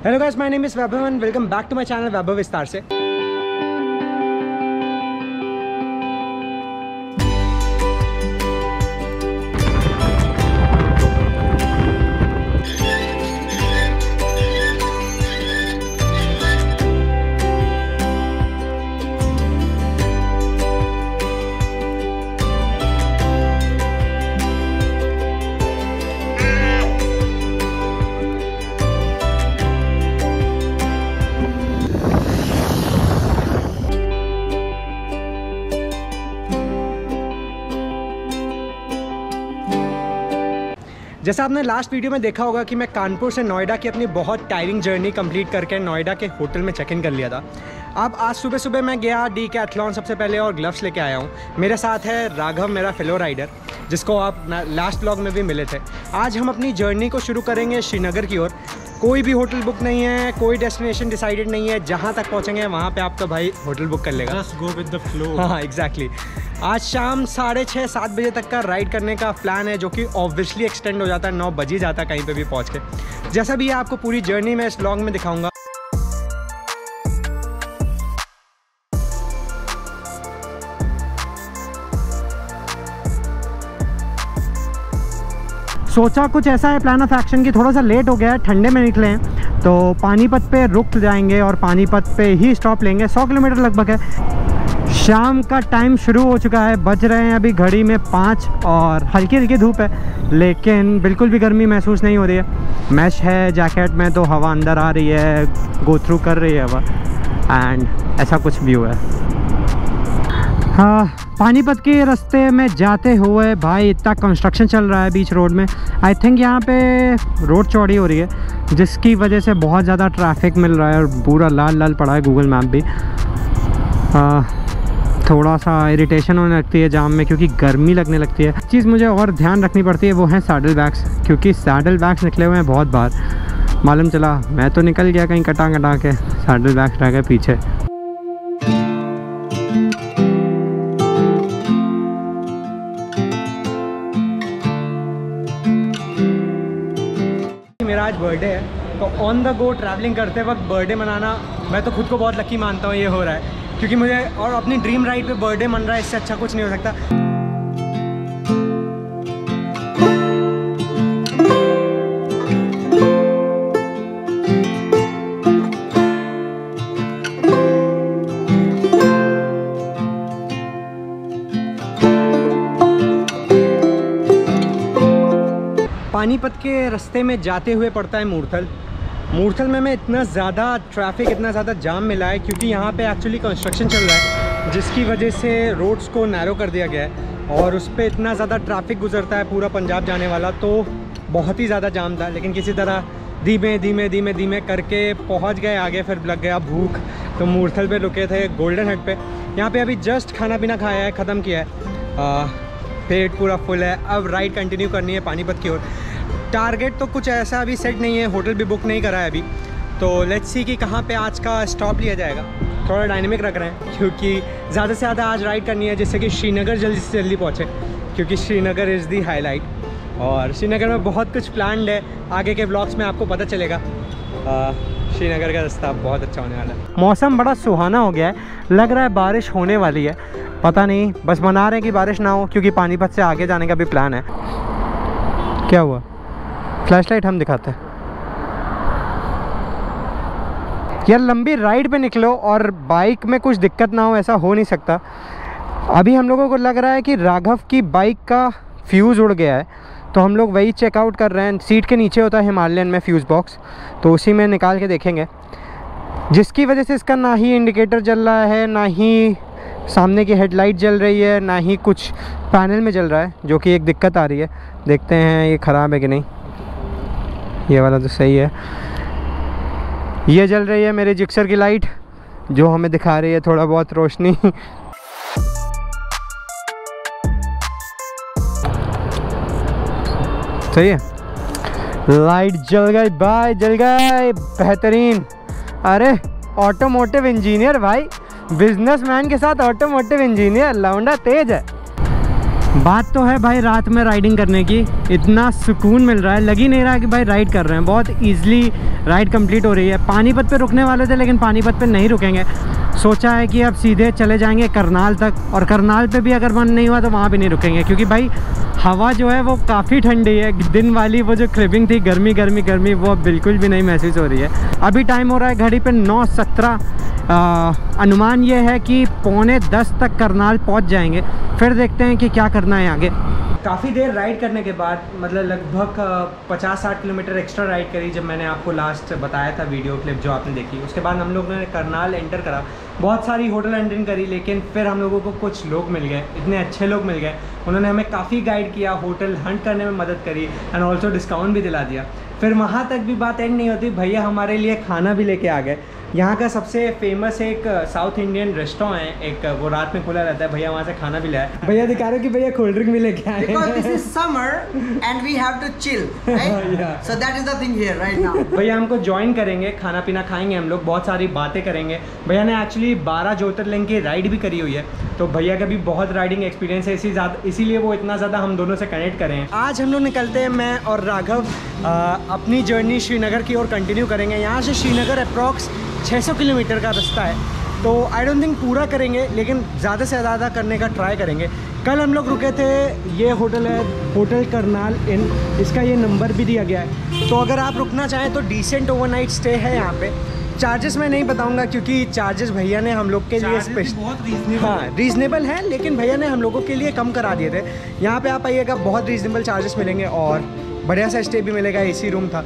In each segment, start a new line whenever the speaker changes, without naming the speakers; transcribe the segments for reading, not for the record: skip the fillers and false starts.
Hello guys, my name is Vaibhav and welcome back to my channel Vaibhav विस्तार से। जैसा आपने लास्ट वीडियो में देखा होगा कि मैं कानपुर से नोएडा की अपनी बहुत टायरिंग जर्नी कंप्लीट करके नोएडा के होटल में चेक इन कर लिया था। अब आज सुबह सुबह मैं गया डीकैथलॉन सबसे पहले और ग्लव्स लेके आया हूँ। मेरे साथ है राघव, मेरा फेलो राइडर, जिसको आप लास्ट व्लॉग में भी मिले थे। आज हम अपनी जर्नी को शुरू करेंगे श्रीनगर की ओर। कोई भी होटल बुक नहीं है, कोई डेस्टिनेशन डिसाइडेड नहीं है। जहाँ तक पहुँचेंगे वहाँ पे आपका भाई होटल बुक कर लेगा।
Just go with the flow।
हाँ एग्जैक्टली। आज शाम 6:30-7 बजे तक का राइड करने का प्लान है, जो कि ऑब्वियसली एक्सटेंड हो जाता है, 9 बज ही जाता है कहीं पे भी पहुँच के। जैसा भी आपको पूरी जर्नी मैं इस व्लॉग में दिखाऊंगा। सोचा कुछ ऐसा है प्लान ऑफ एक्शन की, थोड़ा सा लेट हो गया है, ठंडे में निकले हैं तो पानीपत पे रुक जाएंगे और पानीपत पे ही स्टॉप लेंगे। 100 किलोमीटर लगभग है। शाम का टाइम शुरू हो चुका है, बज रहे हैं अभी घड़ी में 5 और हल्की हल्की धूप है, लेकिन बिल्कुल भी गर्मी महसूस नहीं हो रही है। मैश है जैकेट में तो हवा अंदर आ रही है, गो थ्रू कर रही है हवा, एंड ऐसा कुछ व्यू है। हाँ, पानीपत के रास्ते में जाते हुए भाई इतना कंस्ट्रक्शन चल रहा है बीच रोड में। आई थिंक यहाँ पे रोड चौड़ी हो रही है, जिसकी वजह से बहुत ज़्यादा ट्रैफिक मिल रहा है और पूरा लाल लाल पड़ा है गूगल मैप भी। थोड़ा सा इरिटेशन होने लगती है जाम में, क्योंकि गर्मी लगने लगती है। चीज़ मुझे और ध्यान रखनी पड़ती है वो है सैडल बैग्स, क्योंकि सैडल बैग्स निकले हुए हैं बहुत बार। मालूम चला मैं तो निकल गया कहीं कटा के, सैडल बैग्स रह गए पीछे। मेरा आज बर्थडे है, तो ऑन द गो ट्रैवलिंग करते वक्त बर्थडे मनाना मैं तो खुद को बहुत लकी मानता हूँ ये हो रहा है, क्योंकि मुझे और अपनी ड्रीम राइड पे बर्थडे मन रहा है, इससे अच्छा कुछ नहीं हो सकता। पानीपत के रास्ते में जाते हुए पड़ता है मूर्थल। मूर्थल में इतना ज़्यादा ट्रैफिक, इतना ज़्यादा जाम मिला है क्योंकि यहाँ पे एक्चुअली कंस्ट्रक्शन चल रहा है, जिसकी वजह से रोड्स को नैरो कर दिया गया है और उस पर इतना ज़्यादा ट्रैफिक गुजरता है पूरा पंजाब जाने वाला, तो बहुत ही ज़्यादा जाम था। लेकिन किसी तरह धीमे धीमे धीमे धीमे करके पहुँच गए आगे। फिर लग गया भूख, तो मूर्थल पे रुके थे गोल्डन हट पे। यहाँ पे अभी जस्ट खाना पीना खाया है, ख़त्म किया है, पेट पूरा फुल है। अब राइड कंटिन्यू करनी है पानीपत की ओर। टारगेट तो कुछ ऐसा अभी सेट नहीं है, होटल भी बुक नहीं करा है अभी, तो लेट्स सी कि कहाँ पे आज का स्टॉप लिया जाएगा। थोड़ा डायनेमिक रख रहे हैं क्योंकि ज़्यादा से ज़्यादा आज राइड करनी है, जिससे कि श्रीनगर जल्दी से जल्दी पहुँचे, क्योंकि श्रीनगर इज़ दी हाईलाइट और श्रीनगर में बहुत कुछ प्लान्ड है। आगे के ब्लॉग्स में आपको पता चलेगा। श्रीनगर का रास्ता बहुत अच्छा होने वाला है। मौसम बड़ा सुहाना हो गया है, लग रहा है बारिश होने वाली है, पता नहीं, बस मना रहे हैं कि बारिश ना हो, क्योंकि पानीपत से आगे जाने का भी प्लान है। क्या हुआ? फ्लैशलाइट हम दिखाते हैं यार। लंबी राइड पे निकलो और बाइक में कुछ दिक्कत ना हो, ऐसा हो नहीं सकता। अभी हम लोगों को लग रहा है कि राघव की बाइक का फ्यूज़ उड़ गया है, तो हम लोग वही चेकआउट कर रहे हैं। सीट के नीचे होता है हिमालयन में फ्यूज़ बॉक्स, तो उसी में निकाल के देखेंगे, जिसकी वजह से इसका ना ही इंडिकेटर जल रहा है, ना ही सामने की हेडलाइट जल रही है, ना ही कुछ पैनल में जल रहा है, जो कि एक दिक्कत आ रही है। देखते हैं ये ख़राब है कि नहीं। ये वाला तो सही है। ये जल रही है मेरे जिक्सर की लाइट, जो हमें दिखा रही है थोड़ा बहुत रोशनी। सही है, लाइट जल गई भाई, जल गई, बेहतरीन। अरे ऑटोमोटिव इंजीनियर भाई, बिजनेसमैन के साथ ऑटोमोटिव इंजीनियर, लौंडा तेज है। बात तो है भाई रात में राइडिंग करने की, इतना सुकून मिल रहा है, लग ही नहीं रहा कि भाई राइड कर रहे हैं। बहुत ईजिली राइड कंप्लीट हो रही है। पानीपत पे रुकने वाले थे लेकिन पानीपत पे नहीं रुकेंगे, सोचा है कि अब सीधे चले जाएंगे करनाल तक, और करनाल पे भी अगर मन नहीं हुआ तो वहाँ भी नहीं रुकेंगे, क्योंकि भाई हवा जो है वो काफ़ी ठंडी है। दिन वाली वो जो क्रिबिंग थी, गर्मी गर्मी गर्मी, वो बिल्कुल भी नहीं महसूस हो रही है। अभी टाइम हो रहा है घड़ी पे 9:17। अनुमान ये है कि 9:45 तक करनाल पहुंच जाएंगे, फिर देखते हैं कि क्या करना है आगे। काफ़ी देर राइड करने के बाद, मतलब लगभग 50-60 किलोमीटर एक्स्ट्रा राइड करी, जब मैंने आपको लास्ट बताया था वीडियो क्लिप जो आपने देखी। उसके बाद हम लोग ने करनाल एंटर करा, बहुत सारी होटल एंटरिंग करी, लेकिन फिर हम लोगों को कुछ लोग मिल गए, इतने अच्छे लोग मिल गए, उन्होंने हमें काफ़ी गाइड किया, होटल हंट करने में मदद करी एंड ऑल्सो डिस्काउंट भी दिला दिया। फिर वहाँ तक भी बात एंड नहीं होती, भैया हमारे लिए खाना भी लेके आ गए। यहाँ का सबसे फेमस एक साउथ इंडियन रेस्टोरेंट है, एक वो रात में खुला रहता है, भैया वहाँ से खाना भी लाया। भैया दिखा रहे हो कि भैया कोल्ड ड्रिंक भी लेके आए हैं।
Because this is summer and we have to chill, right?
Yeah.
So that is the thing here right now.
भैया हमको ज्वाइन करेंगे, खाना पीना खाएंगे हम लोग, बहुत सारी बातें करेंगे। भैया ने एक्चुअली 12 ज्योतिर्लिंग की राइड भी करी हुई है, तो भैया का भी बहुत राइडिंग एक्सपीरियंस है, इसीलिए वो इतना ज़्यादा हम दोनों से कनेक्ट करें। आज हम लोग निकलते हैं, मैं और राघव अपनी जर्नी श्रीनगर की ओर कंटिन्यू करेंगे। यहाँ से श्रीनगर अप्रॉक्स 600 किलोमीटर का रास्ता है, तो आई डोंट थिंक पूरा करेंगे, लेकिन ज़्यादा से ज़्यादा करने का ट्राई करेंगे। कल हम लोग रुके थे, ये होटल है होटल करनाल इन, इसका ये नंबर भी दिया गया है, तो अगर आप रुकना चाहें तो डिसेंट ओवरनाइट स्टे है यहाँ पे। चार्जेस मैं नहीं बताऊंगा क्योंकि चार्जेस भैया ने हम लोग के लिए स्पेशल, हाँ रीज़नेबल है, लेकिन भैया ने हम लोगों के लिए कम करा दिए थे। यहाँ पे आप आइएगा, बहुत रीज़नेबल चार्जेस मिलेंगे और बढ़िया सा स्टे भी मिलेगा, एसी रूम था।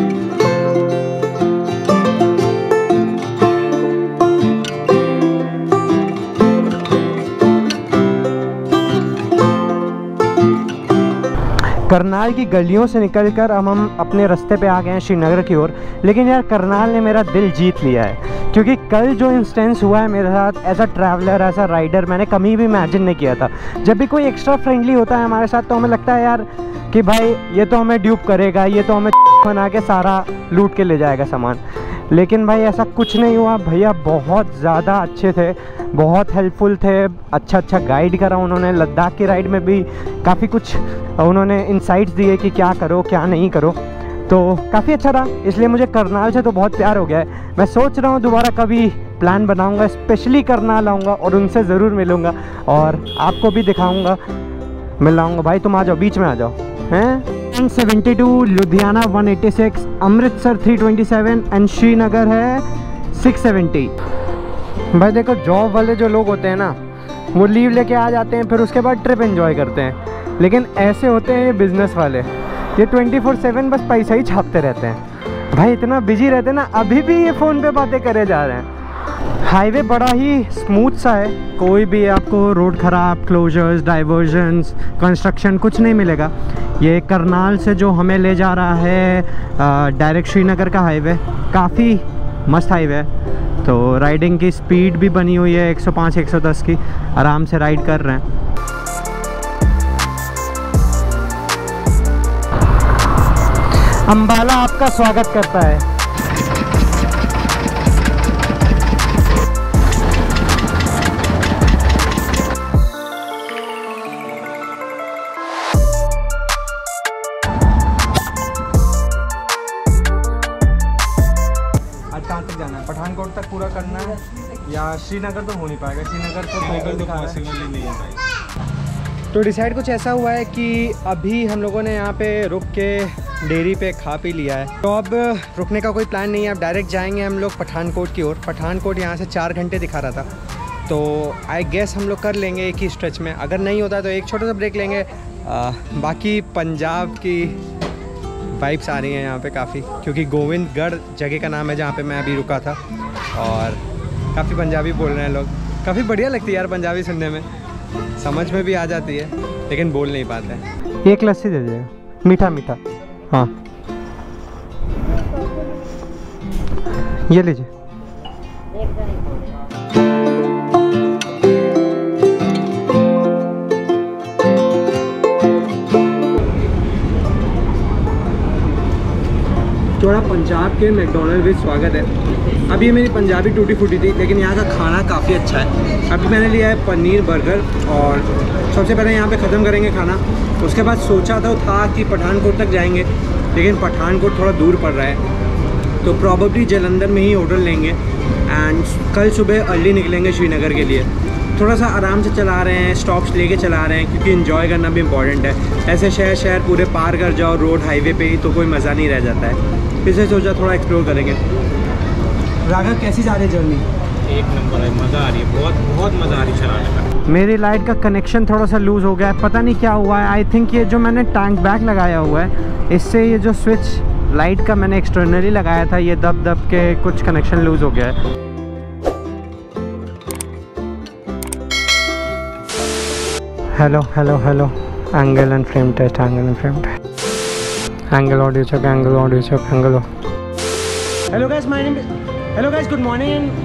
करनाल की गलियों से निकलकर अब हम अपने रास्ते पे आ गए हैं श्रीनगर की ओर। लेकिन यार करनाल ने मेरा दिल जीत लिया है, क्योंकि कल जो इंस्टेंस हुआ है मेरे साथ as a traveller, as a rider, मैंने कभी भी इमेजिन नहीं किया था। जब भी कोई एक्स्ट्रा फ्रेंडली होता है हमारे साथ तो हमें लगता है यार कि भाई ये तो हमें ड्यूप करेगा, ये तो हमें बना के सारा लूट के ले जाएगा सामान, लेकिन भाई ऐसा कुछ नहीं हुआ। भैया बहुत ज़्यादा अच्छे थे, बहुत हेल्पफुल थे, अच्छा गाइड करा उन्होंने। लद्दाख की राइड में भी काफ़ी कुछ उन्होंने इंसाइट्स दिए कि क्या करो क्या नहीं करो, तो काफ़ी अच्छा रहा। इसलिए मुझे करनाल से तो बहुत प्यार हो गया है। मैं सोच रहा हूँ दोबारा कभी प्लान बनाऊँगा, स्पेशली करनाल आऊँगा और उनसे ज़रूर मिलूँगा और आपको भी दिखाऊँगा, मिलाऊँगा। भाई तुम आ जाओ, बीच में आ जाओ। हैं 172, लुधियाना 186, अमृतसर 327 एंड श्रीनगर है 670। भाई देखो, जॉब वाले जो लोग होते हैं ना, वो लीव लेके आ जाते हैं, फिर उसके बाद ट्रिप एंजॉय करते हैं, लेकिन ऐसे होते हैं ये बिज़नेस वाले, ये 24/7 बस पैसा ही छापते रहते हैं। भाई इतना बिजी रहते हैं ना, अभी भी ये फ़ोन पे बातें करे जा रहे हैं। हाईवे बड़ा ही स्मूथ सा है, कोई भी आपको रोड ख़राब, क्लोजर्स, डाइवर्जन्स, कंस्ट्रक्शन कुछ नहीं मिलेगा। ये करनाल से जो हमें ले जा रहा है डायरेक्ट श्रीनगर का हाईवे, काफ़ी मस्त हाईवे है, तो राइडिंग की स्पीड भी बनी हुई है 105-110 की, आराम से राइड कर रहे हैं। अंबाला आपका स्वागत करता है। आज कहाँ तक जाना है? पठानकोट तक पूरा करना है या श्रीनगर तो हो नहीं पाएगा? श्रीनगर तो गूगल दिखा रहा है, नहीं है। तो डिसाइड कुछ ऐसा हुआ है कि अभी हम लोगों ने यहाँ पे रुक के डेयरी पे खा पी लिया है, तो अब रुकने का कोई प्लान नहीं है। अब डायरेक्ट जाएंगे हम लोग पठानकोट की ओर। पठानकोट यहाँ से 4 घंटे दिखा रहा था, तो आई गेस हम लोग कर लेंगे एक ही स्ट्रेच में। अगर नहीं होता तो एक छोटा सा ब्रेक लेंगे। बाकी पंजाब की वाइब्स आ रही हैं यहाँ पे काफ़ी, क्योंकि गोविंदगढ़ जगह का नाम है जहाँ पे मैं अभी रुका था, और काफ़ी पंजाबी बोल रहे हैं लोग। काफ़ी बढ़िया लगती है यार पंजाबी सुनने में, समझ में भी आ जाती है, लेकिन बोल नहीं पाते हैं। एक लस्सी दे दीजिए, मीठा मीठा। हाँ ये लीजिए। थोड़ा पंजाब के मैकडोनल्ड में स्वागत है। अभी मेरी पंजाबी टूटी फूटी थी, लेकिन यहाँ का खाना काफ़ी अच्छा है। अभी मैंने लिया है पनीर बर्गर और सबसे पहले यहाँ पे ख़त्म करेंगे खाना। उसके बाद सोचा था कि पठानकोट तक जाएंगे, लेकिन पठानकोट थोड़ा दूर पड़ रहा है, तो प्रॉबेबली जालंधर में ही होटल लेंगे एंड कल सुबह अर्ली निकलेंगे श्रीनगर के लिए। थोड़ा सा आराम से चला रहे हैं, स्टॉप्स लेके चला रहे हैं, क्योंकि इन्जॉय करना भी इम्पॉर्टेंट है। ऐसे शहर पूरे पार कर जाओ रोड हाईवे पे ही तो कोई मज़ा नहीं रह जाता है। इसलिए सोचा थोड़ा एक्सप्लोर करेंगे। राघव कैसी जा रही है जर्नी?
एक नंबर है, मज़ा आ रही है, बहुत मज़ा आ रही है चलाने का।
मेरी लाइट का कनेक्शन थोड़ा सा लूज़ हो गया है, पता नहीं क्या हुआ है। आई थिंक ये जो मैंने टैंक बैग लगाया हुआ है, इससे ये जो स्विच लाइट का मैंने एक्सटर्नली लगाया था, ये दब के कुछ कनेक्शन लूज़ हो गया है। Hello angle and frame test, angle audio check, angle audio check, angle. Hello guys, good morning and